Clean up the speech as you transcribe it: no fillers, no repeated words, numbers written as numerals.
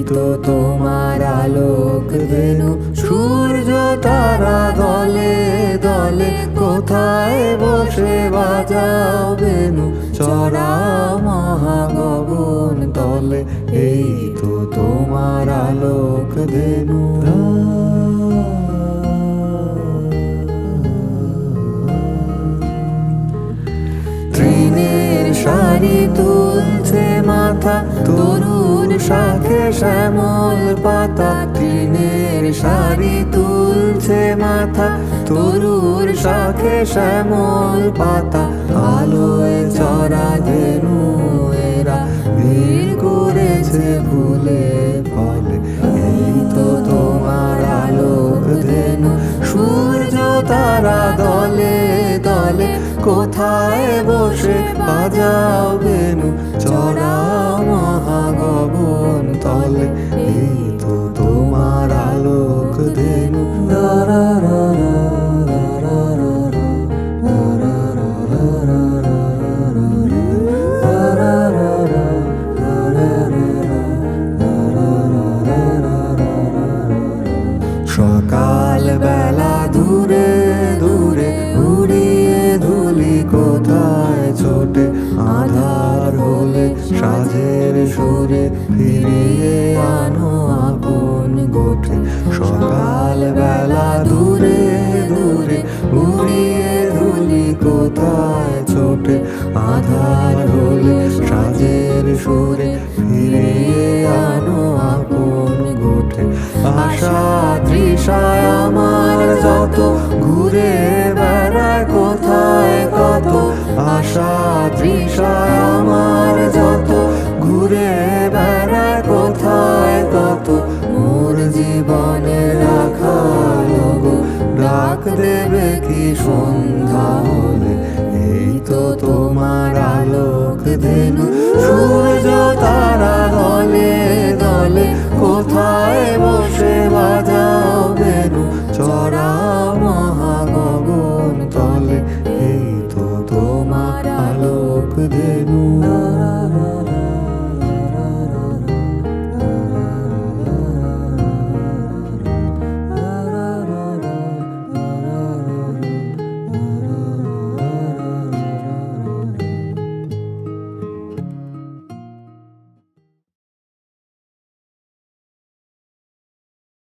তো তোমার আলোক ধেনু, সূর্য তারা দলে দলে, কোথায় বসে বাজাও বেনু, চড়া মহাগগন তলে। এই তো তোমার আলোক ধেনু। তৃণের সারি তুলছে মাথা, তরুণ শাখে শ্যামল পাতা। তৃণের সারি তুলছে মাথা, তরুণ শাখে শ্যামল পাতা। আলোয় চড়া ধেনু এরা, ভিড় করেছে ফুলে ফলে। এই তো তোমার আলোক ধেনু, সূর্য তারা দলে দলে, কোথায় বসে বাজাও বেনু, চড়া মহাগগন তলে। এই তো তোমার আলোক ধেনু। সকাল বেলা দূরে দূরে উড়িয়ে ধুলি কোথায় ছোটে, আধার হলে সাঁঝের সুরে ফিরিয়ে আনো আপন গোঠে। সকাল বেলা দূরে দূরে উড়িয়ে ধুলি কোথায় ছোটে, আধার হলে সাঁঝের সুরে ফিরিয়ে আনো আপন গোঠে। আশা তৃষায় আমার যত ঘুরে বেড়ায় কোথায় কত, আশা তৃষায় আমার যত ঘুরে বেড়ায় কোথায় কত। মোর জীবনের রাখাল গো, ডাক দেবে কি সন্ধ্যা।